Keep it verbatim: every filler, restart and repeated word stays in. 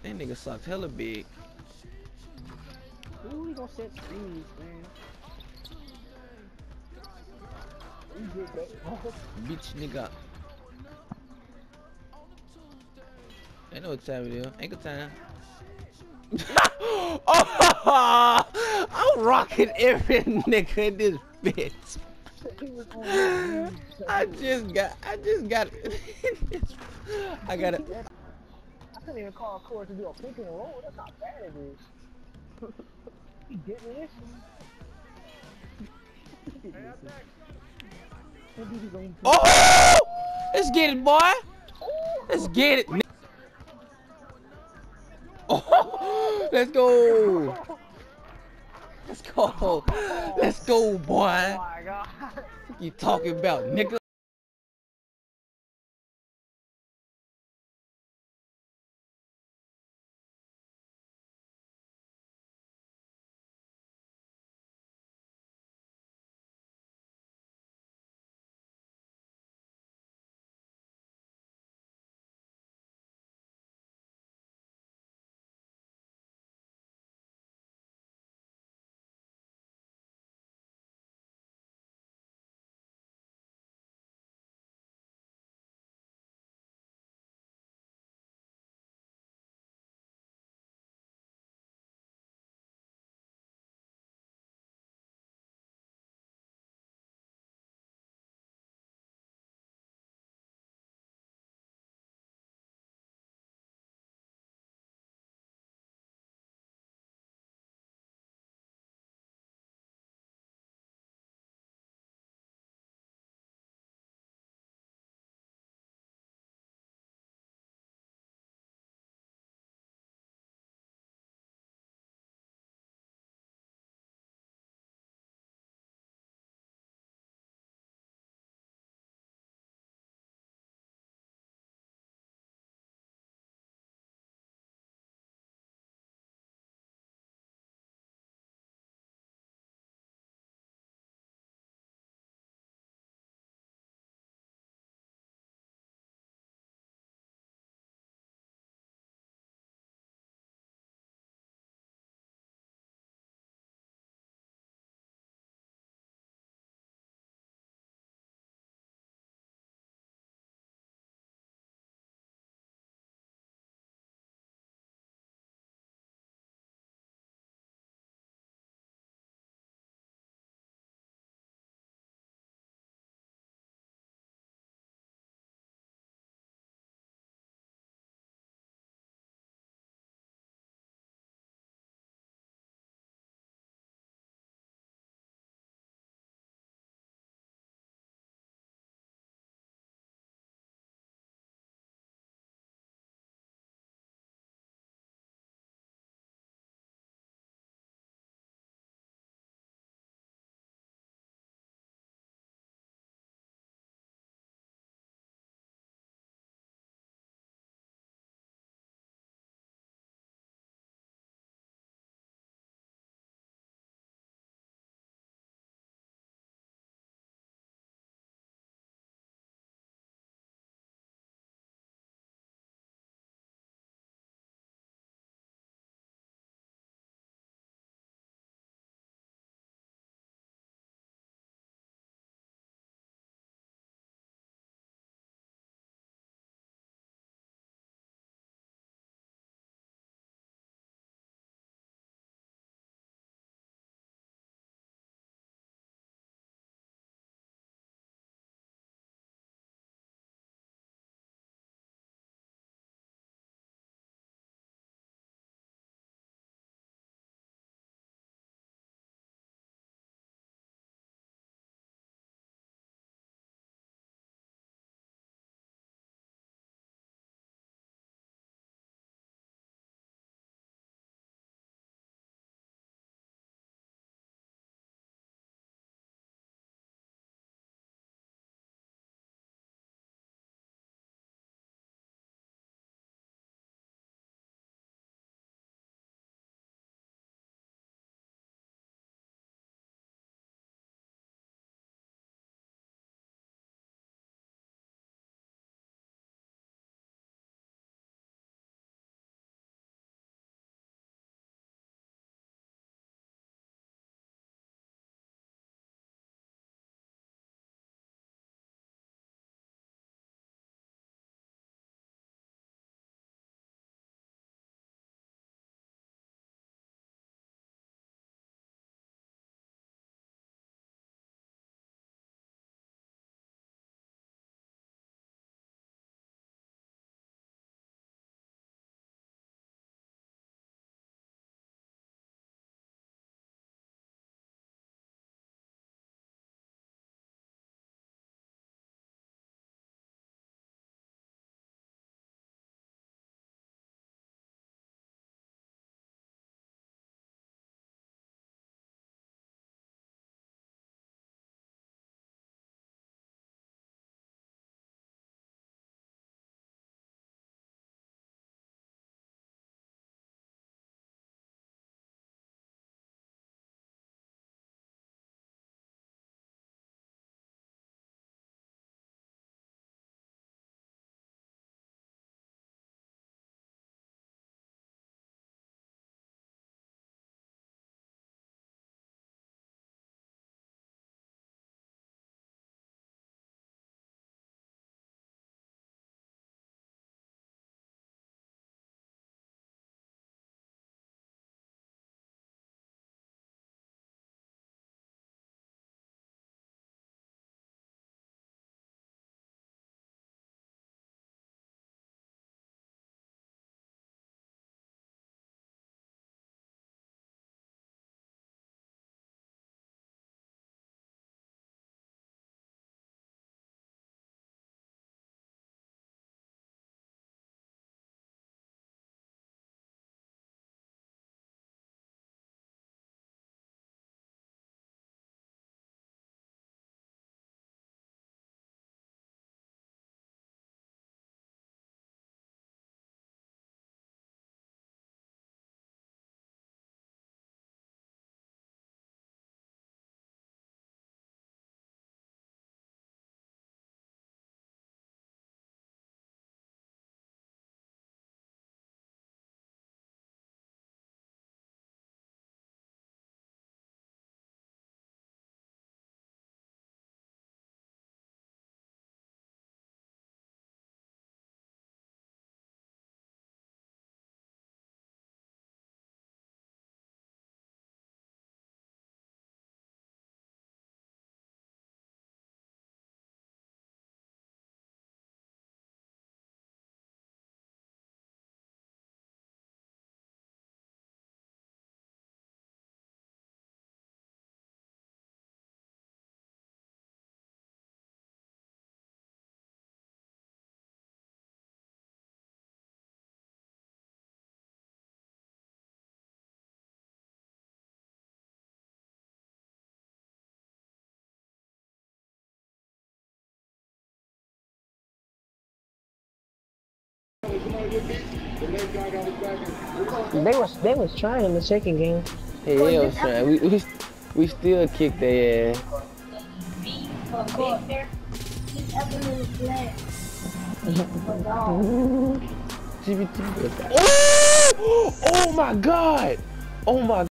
That nigga sucked hella big. Who we gonna set screens, man? We get that. Bitch nigga. I know what time it is. Ain't good time. Oh, I'm rocking every nigga in this bitch. He was on his knees. I just got, I just got, I got it. I couldn't even call a court to do a pick and roll. That's how bad it is. He did this. He did this. He did his own pick. Oh, let's get it, boy. Let's get it. Oh, let's go. Let's go. Let's go, boy. Oh my god. You talking about, nigga? They was they was trying in the second game. Hell, yeah, son. We, we we still kicked their ass. Oh! Oh my God! Oh my